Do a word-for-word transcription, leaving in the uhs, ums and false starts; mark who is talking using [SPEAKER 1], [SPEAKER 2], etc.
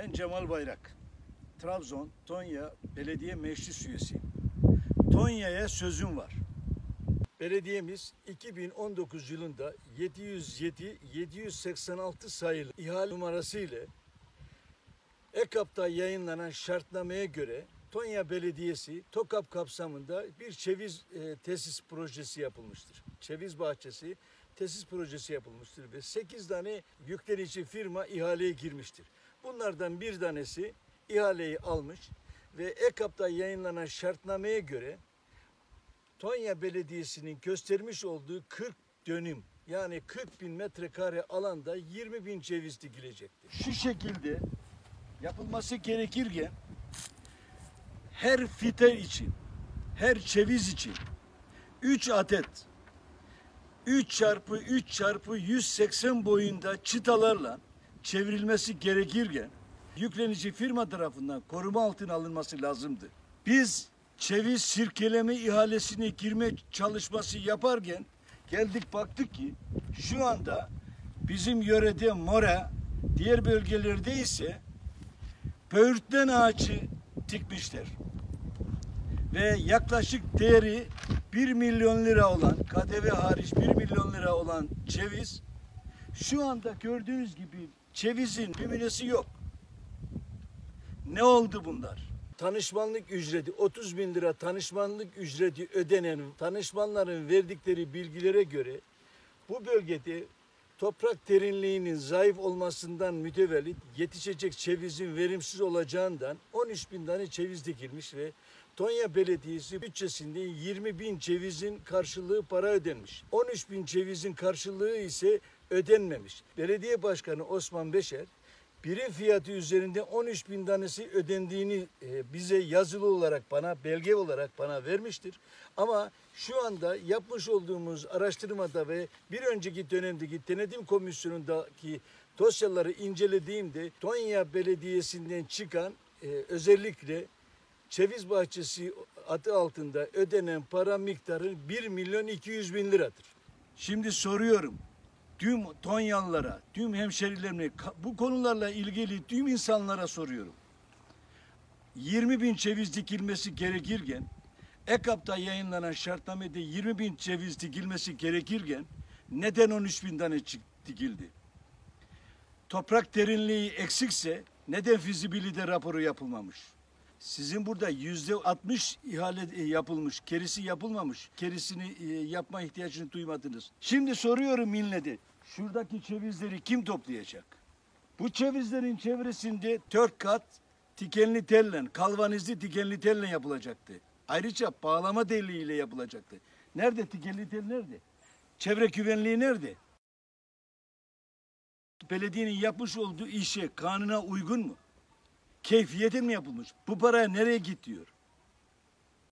[SPEAKER 1] Ben Cemal Bayrak, Trabzon Tonya Belediye Meclis Üyesiyim. Tonya'ya sözüm var. Belediyemiz iki bin on dokuz yılında yedi yüz yedi yedi yüz seksen altı sayılı ihale numarası ile EKAP'ta yayınlanan şartnameye göre Tonya Belediyesi TOKAP kapsamında bir çeviz e, tesis projesi yapılmıştır. Çeviz bahçesi tesis projesi yapılmıştır ve sekiz tane yüklenici firma ihaleye girmiştir. Bunlardan bir tanesi ihaleyi almış ve EKAP'ta yayınlanan şartnameye göre Tonya Belediyesi'nin göstermiş olduğu kırk dönüm yani kırk bin metrekare alanda yirmi bin ceviz dikilecektir. Şu şekilde yapılması gerekirken her fite için, her ceviz için üç adet üç çarpı üç çarpı yüz seksen boyunda çıtalarla çevrilmesi gerekirken yüklenici firma tarafından koruma altına alınması lazımdı. Biz ceviz sirkeleme ihalesine girme çalışması yaparken geldik baktık ki şu anda bizim yörede mora, diğer bölgelerde ise böğürtlen ağacı dikmişler. Ve yaklaşık değeri bir milyon lira olan, K D V hariç bir milyon lira olan ceviz şu anda gördüğünüz gibi cevizin nümunesi yok. Ne oldu bunlar? Tanışmanlık ücreti otuz bin lira tanışmanlık ücreti ödenen tanışmanların verdikleri bilgilere göre bu bölgede toprak derinliğinin zayıf olmasından mütevellit yetişecek cevizin verimsiz olacağından on üç bin tane ceviz dikilmiş ve Tonya Belediyesi bütçesinde yirmi bin cevizin karşılığı para ödenmiş. on üç bin cevizin karşılığı ise ödenmemiş. Belediye Başkanı Osman Beşer birim fiyatı üzerinde on üç bin tanesi ödendiğini e, bize yazılı olarak bana, belge olarak bana vermiştir. Ama şu anda yapmış olduğumuz araştırmada ve bir önceki dönemdeki denetim komisyonundaki dosyaları incelediğimde Tonya Belediyesi'nden çıkan e, özellikle ceviz bahçesi adı altında ödenen para miktarı bir milyon iki yüz bin liradır. Şimdi soruyorum. Tüm Tonyalılara, tüm hemşerilerime, bu konularla ilgili tüm insanlara soruyorum. yirmi bin ceviz dikilmesi gerekirken, EKAP'ta yayınlanan şartnamede yirmi bin ceviz dikilmesi gerekirken, neden on üç bin tane dikildi? Toprak derinliği eksikse, neden fizibilite raporu yapılmamış? Sizin burada yüzde altmış ihale yapılmış, kerisi yapılmamış, kerisini yapma ihtiyacını duymadınız. Şimdi soruyorum millete, şuradaki cevizleri kim toplayacak? Bu cevizlerin çevresinde dört kat dikenli telle, kalvanizli dikenli telle yapılacaktı. Ayrıca bağlama deliğiyle yapılacaktı. Nerede dikenli tel nerede? Çevre güvenliği nerede? Belediyenin yapmış olduğu işe kanuna uygun mu? Keyfiyete mi yapılmış? Bu para nereye gidiyor?